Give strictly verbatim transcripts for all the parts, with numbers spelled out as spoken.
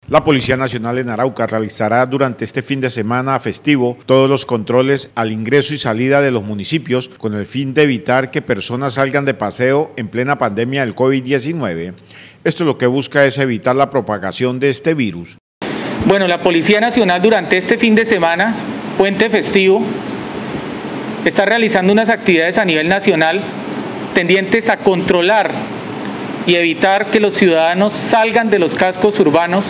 La Policía Nacional en Arauca realizará durante este fin de semana festivo todos los controles al ingreso y salida de los municipios con el fin de evitar que personas salgan de paseo en plena pandemia del COVID diecinueve. Esto lo que busca es evitar la propagación de este virus. Bueno, la Policía Nacional durante este fin de semana, puente festivo, está realizando unas actividades a nivel nacional tendientes a controlar y evitar que los ciudadanos salgan de los cascos urbanos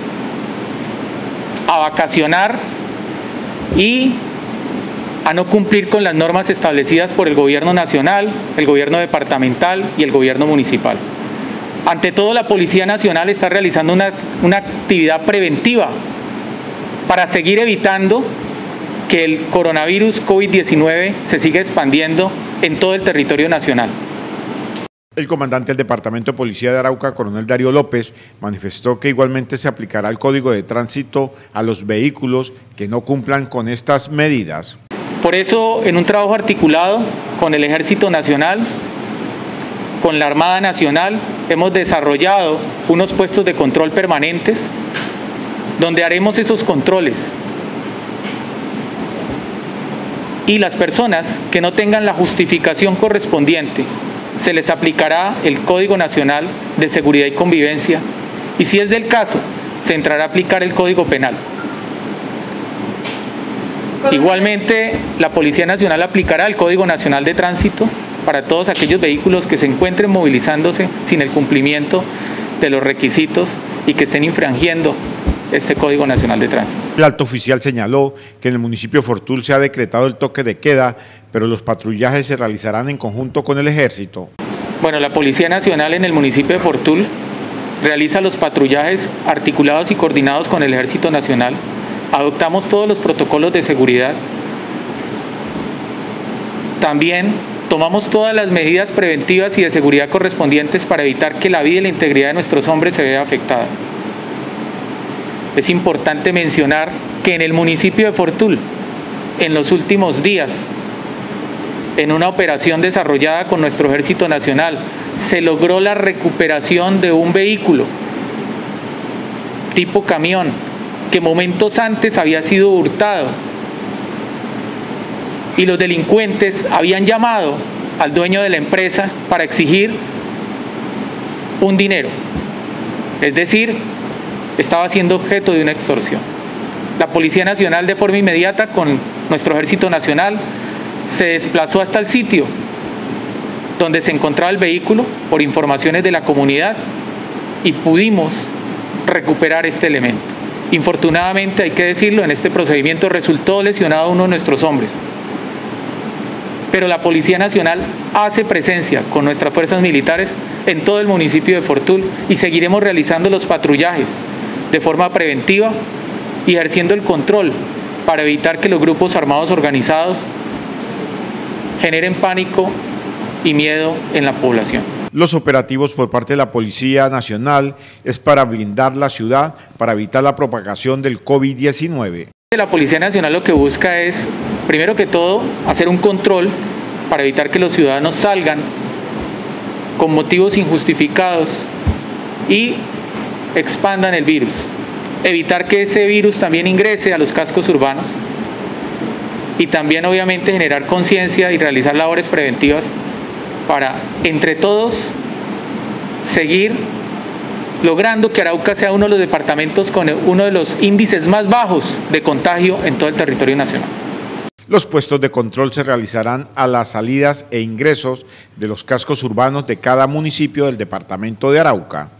a vacacionar y a no cumplir con las normas establecidas por el gobierno nacional, el gobierno departamental y el gobierno municipal. Ante todo, la Policía Nacional está realizando una, una actividad preventiva para seguir evitando que el coronavirus COVID diecinueve se siga expandiendo en todo el territorio nacional. El comandante del Departamento de Policía de Arauca, coronel Darío López, manifestó que igualmente se aplicará el Código de Tránsito a los vehículos que no cumplan con estas medidas. Por eso, en un trabajo articulado con el Ejército Nacional, con la Armada Nacional, hemos desarrollado unos puestos de control permanentes donde haremos esos controles. Y las personas que no tengan la justificación correspondiente, se les aplicará el Código Nacional de Seguridad y Convivencia y, si es del caso, se entrará a aplicar el Código Penal. Igualmente, la Policía Nacional aplicará el Código Nacional de Tránsito para todos aquellos vehículos que se encuentren movilizándose sin el cumplimiento de los requisitos y que estén infringiendo este Código Nacional de Tránsito. El alto oficial señaló que en el municipio de Fortul se ha decretado el toque de queda, pero los patrullajes se realizarán en conjunto con el Ejército. Bueno, la Policía Nacional en el municipio de Fortul realiza los patrullajes articulados y coordinados con el Ejército Nacional. Adoptamos todos los protocolos de seguridad. También tomamos todas las medidas preventivas y de seguridad correspondientes para evitar que la vida y la integridad de nuestros hombres se vea afectada. Es importante mencionar que en el municipio de Fortul, en los últimos días, en una operación desarrollada con nuestro Ejército Nacional, se logró la recuperación de un vehículo tipo camión que momentos antes había sido hurtado y los delincuentes habían llamado al dueño de la empresa para exigir un dinero, es decir, estaba siendo objeto de una extorsión. La Policía Nacional, de forma inmediata, con nuestro Ejército Nacional, se desplazó hasta el sitio donde se encontraba el vehículo por informaciones de la comunidad y pudimos recuperar este elemento. Infortunadamente, hay que decirlo, en este procedimiento resultó lesionado uno de nuestros hombres. Pero la Policía Nacional hace presencia con nuestras fuerzas militares en todo el municipio de Fortul y seguiremos realizando los patrullajes de forma preventiva y ejerciendo el control para evitar que los grupos armados organizados generen pánico y miedo en la población. Los operativos por parte de la Policía Nacional es para blindar la ciudad, para evitar la propagación del COVID diecinueve. La Policía Nacional lo que busca es, primero que todo, hacer un control para evitar que los ciudadanos salgan con motivos injustificados y expandan el virus. Evitar que ese virus también ingrese a los cascos urbanos y también, obviamente, generar conciencia y realizar labores preventivas para, entre todos, seguir logrando que Arauca sea uno de los departamentos con uno de los índices más bajos de contagio en todo el territorio nacional. Los puestos de control se realizarán a las salidas e ingresos de los cascos urbanos de cada municipio del departamento de Arauca.